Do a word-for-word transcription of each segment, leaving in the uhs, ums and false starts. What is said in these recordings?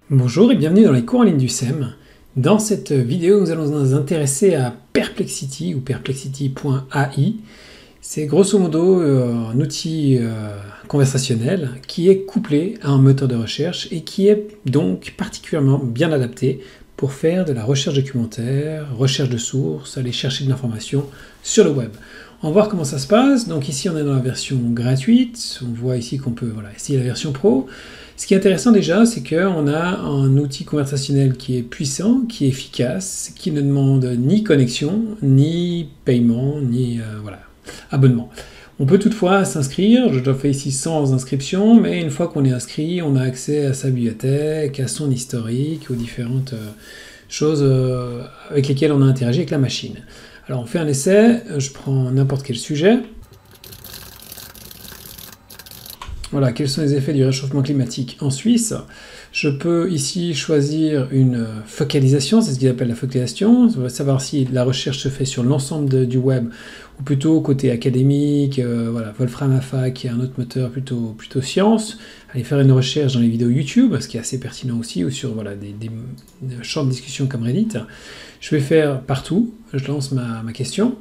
Bonjour et bienvenue dans les cours en ligne du S E M. Dans cette vidéo, nous allons nous intéresser à Perplexity ou perplexity point A I. C'est grosso modo euh, un outil euh, conversationnel qui est couplé à un moteur de recherche et qui est donc particulièrement bien adapté pour faire de la recherche documentaire, recherche de sources, aller chercher de l'information sur le web. On va voir comment ça se passe. Donc ici, on est dans la version gratuite. On voit ici qu'on peut voilà, essayer la version pro. Ce qui est intéressant déjà, c'est qu'on a un outil conversationnel qui est puissant, qui est efficace, qui ne demande ni connexion, ni paiement, ni euh, voilà, abonnement. On peut toutefois s'inscrire, je le fais ici sans inscription, mais une fois qu'on est inscrit, on a accès à sa bibliothèque, à son historique, aux différentes euh, choses euh, avec lesquelles on a interagi avec la machine. Alors on fait un essai, je prends n'importe quel sujet. Voilà, quels sont les effets du réchauffement climatique en Suisse? Je peux ici choisir une focalisation, c'est ce qu'ils appellent la focalisation. On va savoir si la recherche se fait sur l'ensemble du web ou plutôt côté académique, euh, voilà, Wolfram Alpha qui est un autre moteur plutôt, plutôt science. Aller faire une recherche dans les vidéos YouTube, ce qui est assez pertinent aussi, ou sur voilà, des, des, des champs de discussion comme Reddit. Je vais faire partout, je lance ma, ma question.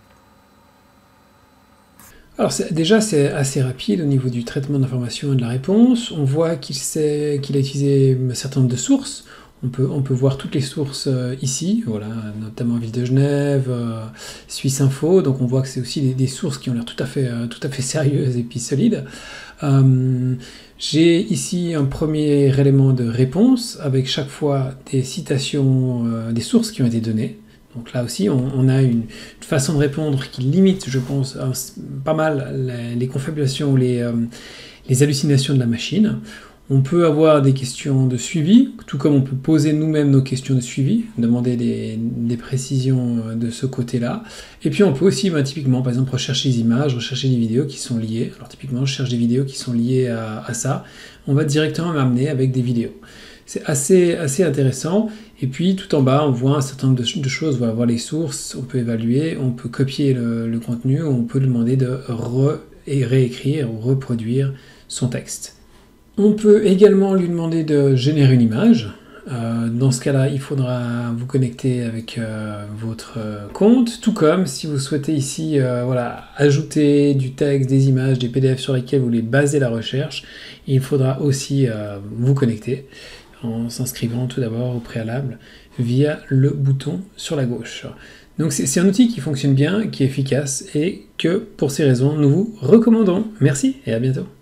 Alors déjà c'est assez rapide au niveau du traitement d'information et de la réponse. On voit qu'il qu'il a utilisé un certain nombre de sources. On peut, on peut voir toutes les sources euh, ici, voilà, notamment Ville de Genève, euh, Suisse Info. Donc on voit que c'est aussi des, des sources qui ont l'air tout à fait, euh, tout à fait sérieuses et puis solides. Euh, J'ai ici un premier élément de réponse avec chaque fois des citations, euh, des sources qui ont été données. Donc là aussi, on, on a une, une façon de répondre qui limite, je pense, pas mal les, les confabulations ou les, euh, les hallucinations de la machine. On peut avoir des questions de suivi, tout comme on peut poser nous-mêmes nos questions de suivi, demander des, des précisions de ce côté-là. Et puis on peut aussi, ben, typiquement, par exemple, rechercher des images, rechercher des vidéos qui sont liées. Alors typiquement, je cherche des vidéos qui sont liées à, à ça. On va directement m'amener avec des vidéos. C'est assez, assez intéressant. Et puis, tout en bas, on voit un certain nombre de, de choses. On va voir les sources, on peut évaluer, on peut copier le, le contenu, on peut demander de re et réécrire ou reproduire son texte. On peut également lui demander de générer une image. Euh, dans ce cas-là, il faudra vous connecter avec euh, votre euh, compte, tout comme si vous souhaitez ici euh, voilà, ajouter du texte, des images, des P D F sur lesquels vous voulez baser la recherche, il faudra aussi euh, vous connecter en s'inscrivant tout d'abord au préalable via le bouton sur la gauche. Donc c'est un outil qui fonctionne bien, qui est efficace et que pour ces raisons nous vous recommandons. Merci et à bientôt.